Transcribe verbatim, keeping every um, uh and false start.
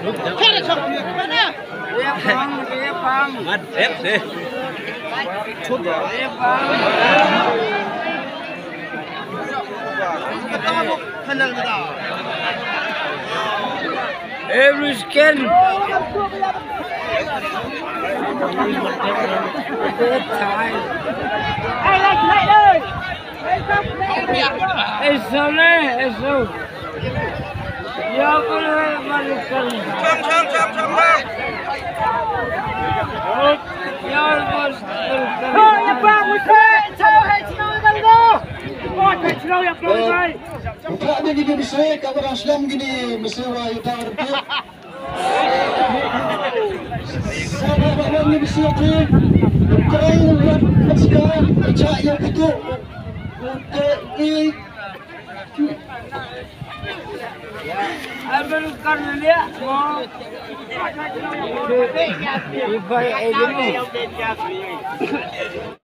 Mất hết đi. Every skin. Ai lại lại ơi. It's so late. It's so. Ya boleh balikan. Sam sam sam sam sam. Ya bos balikan. Thôi ya bang mesti tahu hai cino bang do. Oh, hai cino ya bang mai. Buka ni gini mesti kabar Islam gini mesti wah yuta arti. Sama bahan ni mesti tu. Kau buat macam macam yang itu. Untuk ni. Abang kan dia mau. Ibai ini.